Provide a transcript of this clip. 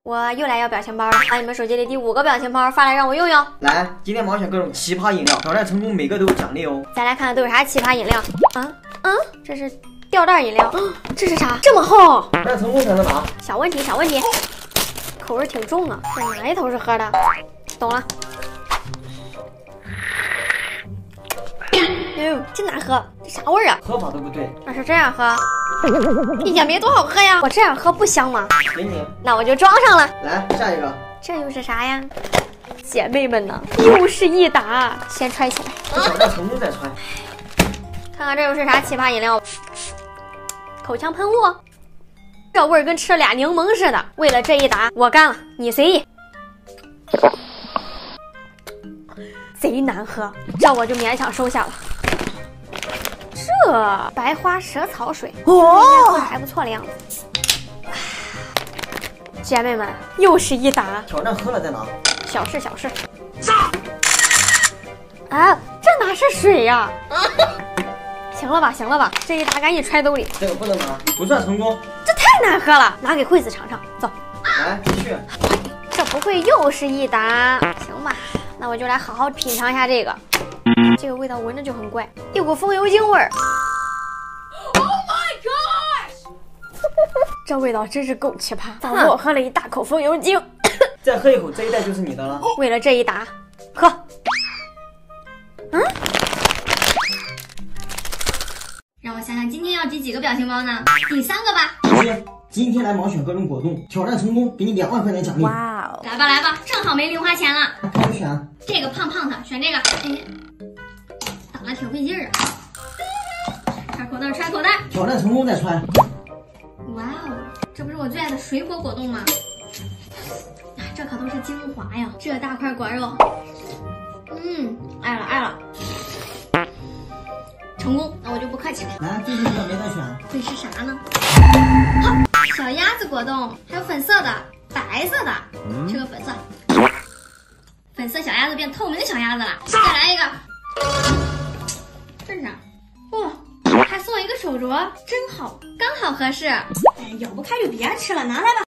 我又来要表情包了，把你们手机里第5个表情包发来让我用用。 来，今天盲选各种奇葩饮料，挑战成功每个都有奖励哦。 再来看看都有啥奇葩饮料。这是吊带饮料，这是啥？这么厚？ 挑战成功才能拿。 小问题，小问题，口味挺重啊，这哪一头是喝的？懂了。哟，真难喝，这啥味儿啊？ 喝法都不对。 那是这样喝，也没多好喝呀。我这样喝不香吗？ 给你， 那我就装上了。 来下一个。 这又是啥呀？姐妹们呢？又是一打，先揣起来。 挑战成功再揣。 看看这又是啥奇葩饮料？口腔喷雾，这味儿跟吃了俩柠檬似的。为了这一打，我干了，你随意。贼难喝，这我就勉强收下了。这白花蛇草水，喝着还不错的样子。姐妹们，又是一打。 挑战喝了再拿。 小事小事。啊，这哪是水呀？行了吧，行了吧，这一打赶紧揣兜里。 这个不能拿，不算成功。 这太难喝了，拿给惠子尝尝。走， 来继续。 这不会又是一打？行吧，那我就来好好品尝一下这个。这个味道闻着就很怪，有股风油精味儿。Oh my gosh！ 这味道真是够奇葩。早我喝了一大口风油精。 再喝一口，这一袋就是你的了。 为了这一打，喝。让我想想，今天要集几个表情包呢？第3个吧。 今天来盲选各种果冻，挑战成功给你2万块钱奖励。 哇哦！来吧来吧，正好没零花钱了。 开始选。 这个胖胖的，选这个。哎，打的挺费劲啊。揣口袋，揣口袋。 挑战成功再揣。 哇哦，这不是我最爱的水果果冻吗？这可都是精华呀！这大块果肉，爱了爱了。成功，那我就不客气了。 来，最后一个没得选， 会是啥呢？小鸭子果冻，还有粉色的、白色的，这个粉色，粉色小鸭子变透明小鸭子了。再来一个，这是啥？哇，还送一个手镯，真好，刚好合适。哎，咬不开就别吃了，拿来吧。